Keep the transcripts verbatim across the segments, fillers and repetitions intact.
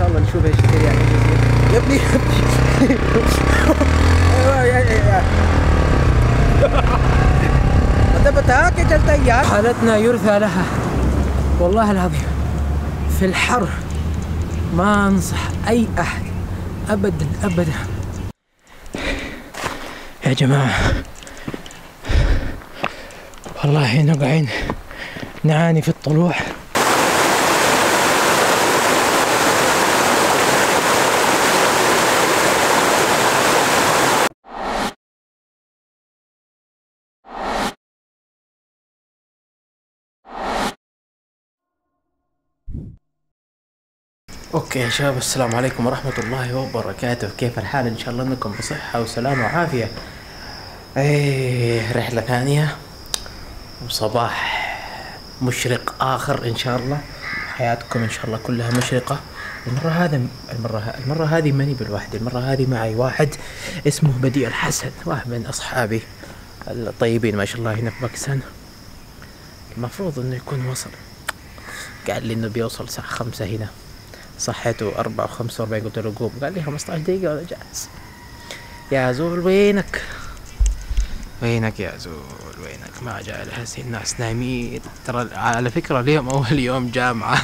شاء الله نشوف ايش يصير يعني. يا ابني انت بتا के चलता है यार. حالتنا يرثى لها والله العظيم. في الحر ما انصح اي احد ابدا ابدا يا جماعه. والله هنا قاعدين نعاني في الطلوع. اوكي يا شباب، السلام عليكم ورحمة الله وبركاته. كيف الحال؟ ان شاء الله انكم بصحة وسلامة وعافية. ايه رحلة ثانية وصباح مشرق اخر ان شاء الله. حياتكم ان شاء الله كلها مشرقة. المرة هذا المرة المرة هذه ماني بالوحدة، المرة هذه معي واحد اسمه بديع الحسن، واحد من اصحابي الطيبين ما شاء الله هنا في باكستان. المفروض انه يكون وصل، قال لي انه بيوصل الساعة خمسة هنا. صحيته أربعة وخمسة وأربعين، قلت له قوم، قال لي خمسة عشر دقيقة وأنا جاهز. يا زول وينك؟ وينك يا زول وينك؟ ما جاء لهسه، الناس نايمين. ترى على فكرة اليوم أول يوم جامعة.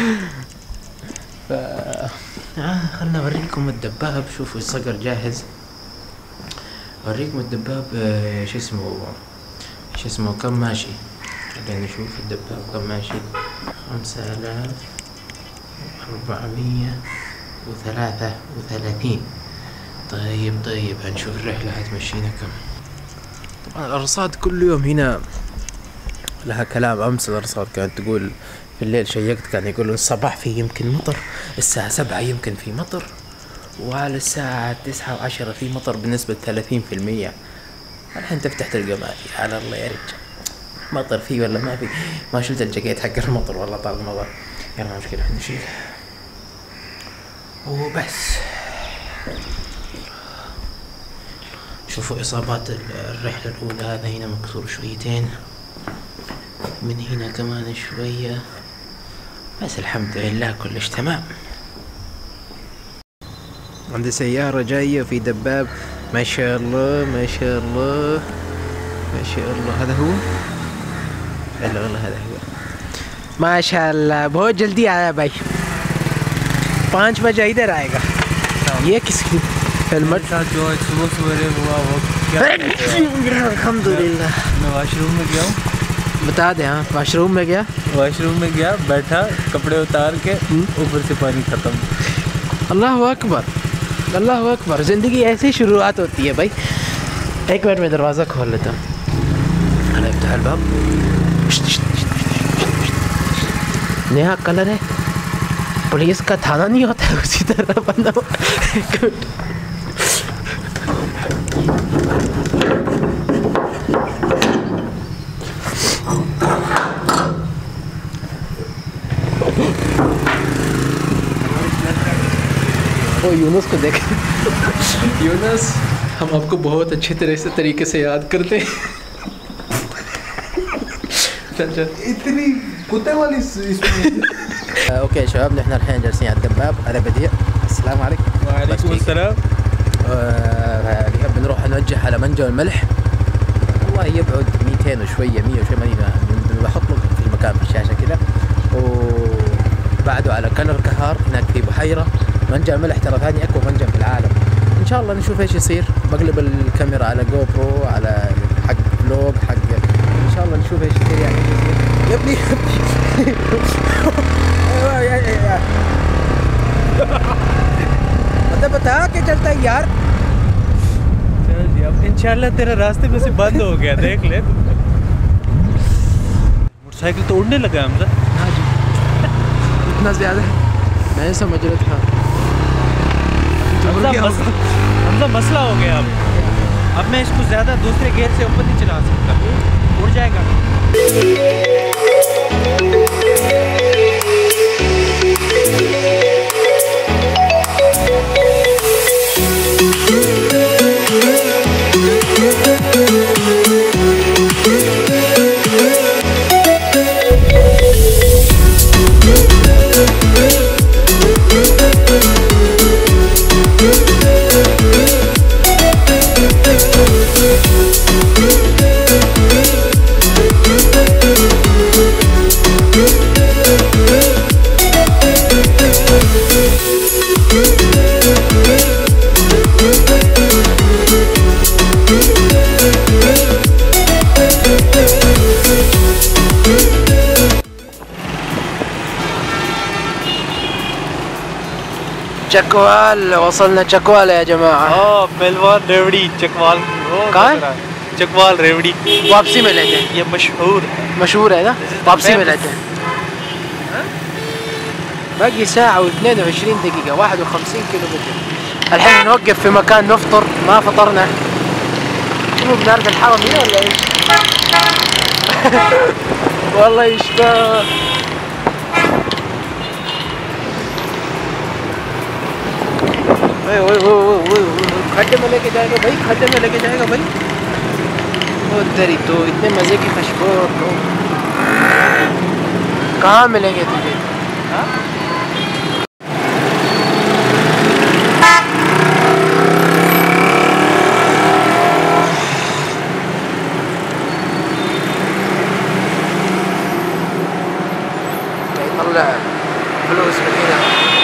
ف آه خلنا أوريكم الدباب. شوفوا الصقر جاهز. أوريكم الدباب. آه شو اسمه شو اسمه كم ماشي. خلينا نشوف الدباب كم ماشي. خمسة آلاف أربعمية وثلاثة وثلاثين. طيب طيب هنشوف الرحلة هتمشينا كم. طبعا الأرصاد كل يوم هنا لها كلام. أمس الأرصاد كانت تقول في الليل، شيكت كان يقولوا الصباح فيه يمكن مطر، الساعة سبعة يمكن في مطر، وعلى الساعة تسعة وعشرة في مطر بنسبة ثلاثين في المية. الحين تفتح تلقى ما في. على الله يا رجال، مطر فيه ولا ما في؟ ما شلت الجاكيت حق المطر والله طال المطر. يلا ما مشكلة نشيل وبس. شوفوا إصابات الرحلة الأولى. هذا هنا مكسور شويتين، من هنا كمان شوية، بس الحمد لله كلش تمام. عندي سيارة جاية في دباب ما شاء الله ما شاء الله ما شاء الله. هذا هو. لا والله هذا هو माशाल्लाह। बहुत जल्दी आया भाई, पाँच बजे इधर आएगा। ये किसकी हेलमेट जो सुबह सवेरे हुआ वो क्या? अल्हम्दुलिल्लाह। मैं वॉशरूम में गया हूँ, बता दे। हाँ वॉशरूम में गया वॉशरूम में गया बैठा, कपड़े उतार के ऊपर से पानी ख़त्म। अल्लाह अकबर अल्लाह अकबर। ज़िंदगी ऐसी शुरुआत होती है भाई। एक मिनट में दरवाज़ा खोल लेता हूँ। अरे इफ्ताह अलबाब। नया कलर है, पुलिस का थाना नहीं होता है उसी तरह बना हुआ। वो यूनुस को देख। यूनुस, हम आपको बहुत अच्छे तरह से तरीके से याद करते हैं। चल चल इतनी कुत्ते वाली इसमें। اوكي يا شباب، نحن الحين جالسين على الدباب. هذا بديع. السلام عليكم. وعليكم السلام. اليوم بنروح نوجه على منجم الملح. والله يبعد مئتين وشويه، مئة وشويه، ماني بحط لكم في المكان في الشاشه كذا. وبعده على كلر كهار، هناك في بحيره. منجم الملح ترى ثاني اقوى منجم في العالم. ان شاء الله نشوف ايش يصير. بقلب الكاميرا على جو برو، على حق فلوج حق. ان شاء الله نشوف ايش يصير يعني. يا ابني انت बता के चलता है यार। चल जी, अब इंशाल्लाह तेरा रास्ते में से बंद हो गया, देख ले। मोटरसाइकिल तो उड़ने लगा हमजा। हाँ जी, इतना ज़्यादा मैं समझ रहा था। हमजा मसला हो गया। अब अब मैं इसको ज़्यादा दूसरे गियर से ऊपर नहीं चला सकता, उड़ जाएगा। चकवाल वصلنا चकवाल يا जमाعة. हाँ मेलवान रेवड़ी चकवाल. कहाँ है? चकवाल रेवड़ी. वापसी में लेते हैं. ये मशहूर मशहूर है ना. वापसी में लेते हैं. باقي ساعة واثنين وعشرين دقيقة واحد وخمسين كيلو متر. الحين نوقف في مكان نفطر ما فطرنا. شنو بنرجع الحرم هنا ولا ايش؟ والله يشبه. खड्डे में लेके जाएगा भाई खड्डे में लेके जाएगा भाई. वो तेरी तो इतने मजे की खुशबू कहाँ मिलेंगे तुझे? يطلع فلوس من هنا.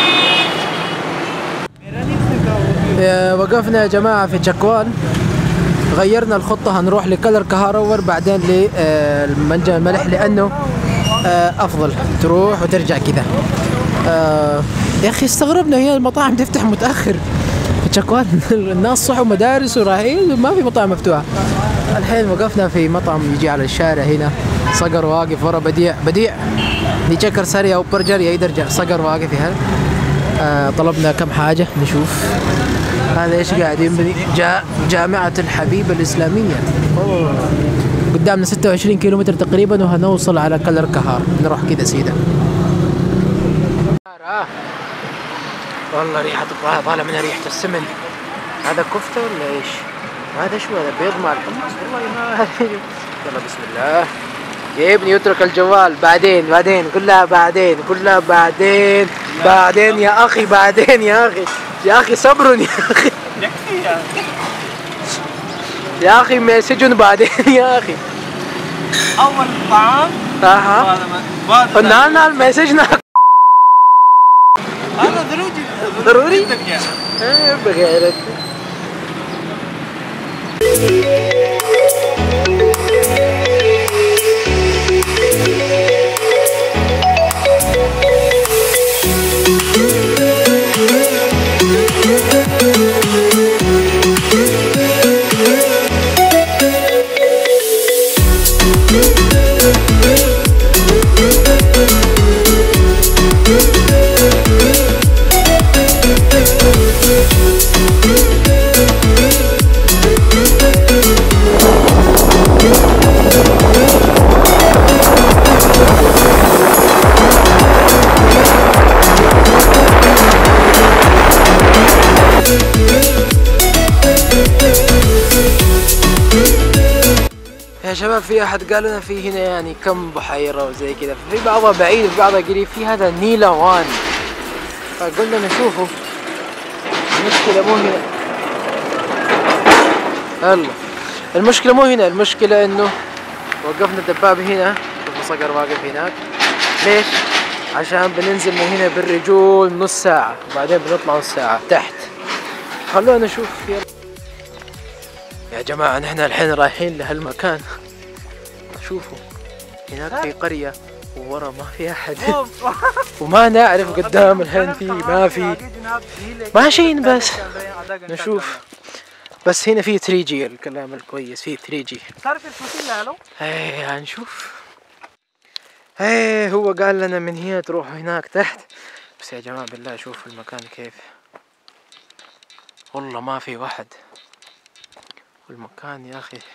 وقفنا يا جماعة في تشكوال. غيرنا الخطة هنروح لكلر كهارور بعدين لمنجم الملح لأنه أفضل تروح وترجع كذا. يا أخي استغربنا هي المطاعم تفتح متأخر في تشكوال. الناس صحوا مدارس ورايحين وما في مطاعم مفتوحة. الحين وقفنا في مطعم يجي على الشارع هنا. صقر واقف ورا بديع بديع نشكر سريع أو برجر يقدر صقر واقف هنا. آه طلبنا كم حاجة نشوف. هذا ايش قاعدين بني جا جامعة الحبيبة الإسلامية. أوه. قدامنا ستة وعشرين كيلو متر تقريبا وهنوصل على كلر كهار. نروح كده سيدا. آه. والله ريحة طالع منها ريحة السمن. هذا كفتة ولا ايش؟ هذا شو هذا بيض مع الحمص؟ والله ما يلا بسم الله. يا ابني اترك الجوال بعدين بعدين كلها بعدين كلها بعدين بعدين يا اخي بعدين يا اخي يا اخي صبر يا اخي يا اخي مسجن بعدين يا اخي. أول طعام. اها. قلنا لنا المسجنا. هذا ضروري. ضروري؟ ايه بغيرك. يا شباب في احد قال لنا في هنا يعني كم بحيرة وزي كذا. في بعضها بعيد وفي بعضها قريب. في هذا نيلاوان فقلنا نشوفه. المشكلة مو هنا. الله المشكلة مو هنا. المشكلة انه وقفنا الدباب هنا. شوفوا صقر واقف هناك. ليش؟ عشان بننزل من هنا بالرجول نص ساعة وبعدين بنطلع نص ساعة تحت. خلونا نشوف. يلا يا جماعة نحن الحين رايحين لهالمكان. شوفوا هناك في قرية وورا ما في أحد وما نعرف قدام الحين في ما في ماشيين بس نشوف. بس هنا في ثري جي الكلام الكويس في ثري جي. صار في الفوسيل له. ايه هنشوف. ايه هو قال لنا من هنا تروحوا هناك تحت. بس يا جماعة بالله شوفوا المكان كيف. والله ما في واحد. والمكان يا أخي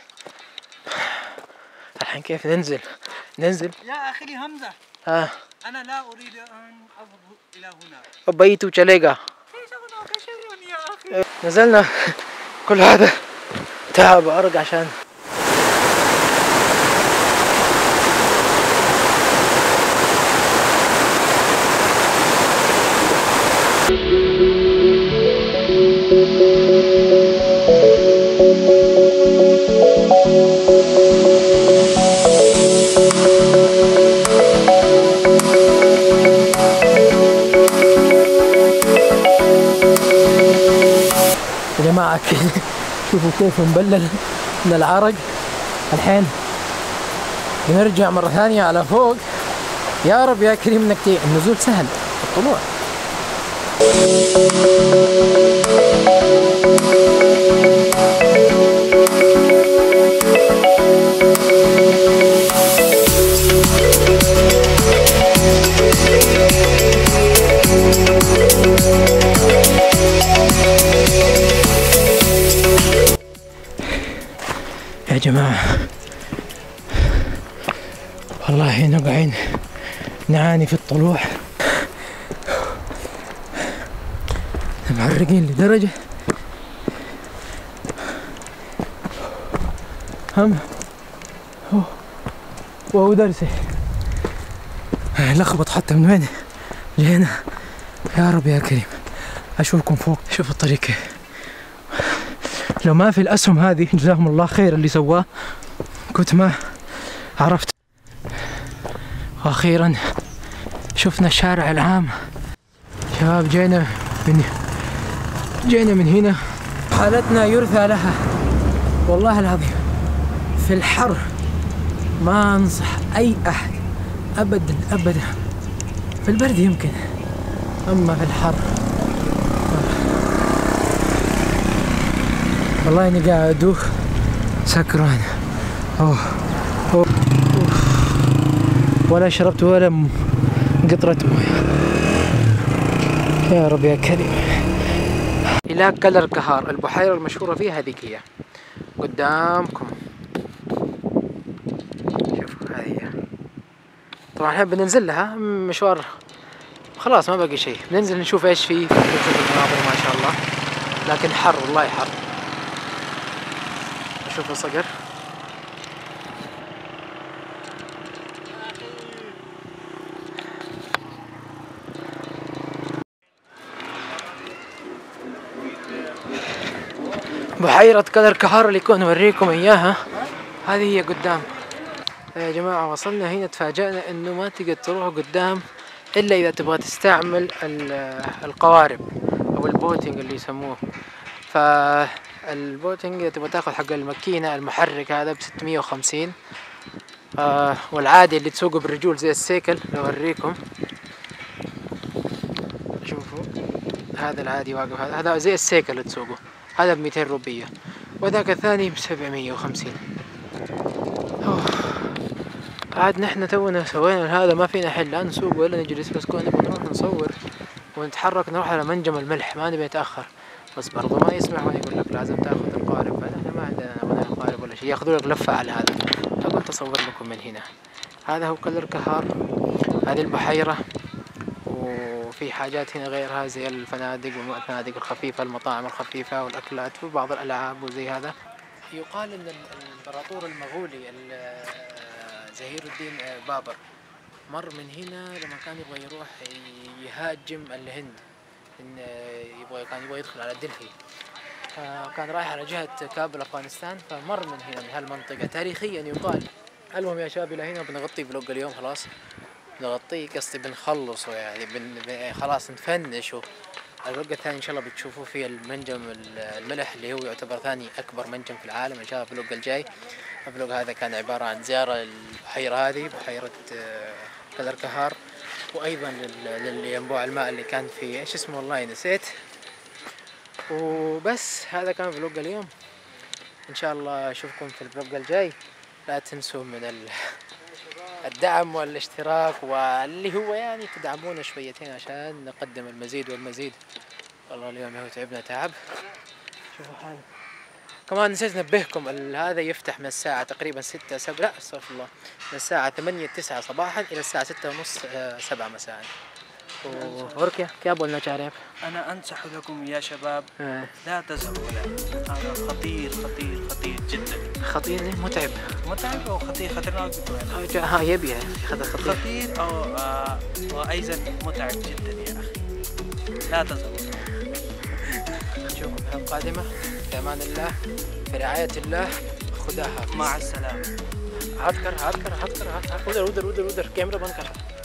الحين كيف ننزل ننزل يا أخي همزة. ها أنا لا أريد أن أذهب إلى هنا. بيت وشليقة. يا أخي نزلنا كل هذا تعب وأرق عشان جماعة شوفوا كيف مبلل من العرق. الحين بنرجع مرة ثانية على فوق. يا رب يا كريم انك النزول سهل الطلوع يا جماعة والله نقعد نعاني في الطلوع، معرقين لدرجة هم وهو درسي لخبط حتى من وين جينا. يا رب يا كريم اشوفكم فوق. شوف الطريق كيف، لو ما في الاسهم هذه جزاهم الله خير اللي سواه كنت ما عرفت. واخيرا شفنا الشارع العام. شباب جينا من جينا من هنا، حالتنا يرثى لها والله العظيم. في الحر ما انصح اي احد ابدا ابدا، في البرد يمكن، اما في الحر والله اني قاعد ادوخ سكران. أوه. أوه. ولا شربت ولا م... قطرة مويه. يا رب يا كريم. إلى كلر كهار، البحيرة المشهورة فيها هذيك هي قدامكم. شوفوا هذه هي. طبعا احنا بننزل لها مشوار خلاص ما باقي شيء، بننزل نشوف ايش فيه، نشوف المناظر ما شاء الله، لكن حر والله حر. شوفوا الصقر. بحيرة كلر كهار اللي كنت نوريكم اياها هذه هي قدام. يا جماعة وصلنا هنا تفاجأنا انه ما تقدر تروح قدام الا اذا تبغى تستعمل القوارب او البوتنج اللي يسموه. فالبوتنج اذا تبغى تاخذ حق الماكينة المحرك هذا ب ستمية وخمسين، آه والعادي اللي تسوقه بالرجول زي السيكل لو اوريكم. شوفوا هذا العادي واقف، هذا هذا زي السيكل اللي تسوقه، هذا ب مئتين روبية وذاك الثاني ب سبعمية وخمسين. عاد نحن تونا سوينا هذا ما فينا حل، لا نسوق ولا نجلس، بس كنا نبغى نروح نصور ونتحرك نروح على منجم الملح، ما نبي نتأخر، بس برضو ما يسمحون يقول لك لازم تاخذ القارب. احنا ما عندنا ولا قارب ولا شيء، ياخذوا لك لفة على هذا. فقلت اصور لكم من هنا. هذا هو كلر كهار، هذه البحيرة، وفي حاجات هنا غيرها زي الفنادق والفنادق الخفيفة، المطاعم الخفيفة والأكلات وبعض الألعاب وزي هذا. يقال أن الإمبراطور المغولي زهير الدين بابر مر من هنا لما كان يبغى يروح يهاجم الهند، إن يبغى كان يبغى يدخل على دلهي، كان رايح على جهة كابل أفغانستان، فمر من هنا من هالمنطقة تاريخيا يقال. المهم يا شباب إلى هنا بنغطي فلوق اليوم، خلاص نغطيه، قصدي بنخلصه يعني بن... خلاص نفنشه. الفلوق الثاني ان شاء الله بتشوفوا فيه المنجم الملح اللي هو يعتبر ثاني اكبر منجم في العالم ان شاء الله. الفلوق الجاي الفلوق هذا كان عبارة عن زيارة للبحيرة هذه، بحيرة كلر كهار، وايضا للينبوع الماء اللي كان في ايش اسمه والله نسيت. وبس هذا كان فلوق اليوم، ان شاء الله اشوفكم في الفلوق الجاي. لا تنسوا من ال الدعم والاشتراك، واللي هو يعني تدعمونا شويتين عشان نقدم المزيد والمزيد. والله اليوم هو تعبنا تعب. شوفوا حالي. كمان نسيت انبهكم هذا يفتح من الساعة تقريبا ستة سبعة لا استغفر الله من الساعة ثمانية تسعة صباحا إلى الساعة ستة ونص سبعة مساء. وركيا كيف قلنا تعرف؟ أنا أنصح لكم يا شباب آه. لا تذهبوا له، هذا خطير خطير خطير جدا. خطير متعب متعب أو خطير خطرناك بتقول؟ ها يبي هذا خطير خطير أو آه وأيضا متعب جدا يا أخي، لا تذهبوا له. نشوفكم في الحلقة القادمة، في أمان الله، في رعاية الله، خداها مع السلامة. هاتكر هاتكر هاتكر هاتكر ودر ودر ودر ودر كاميرا بنكر.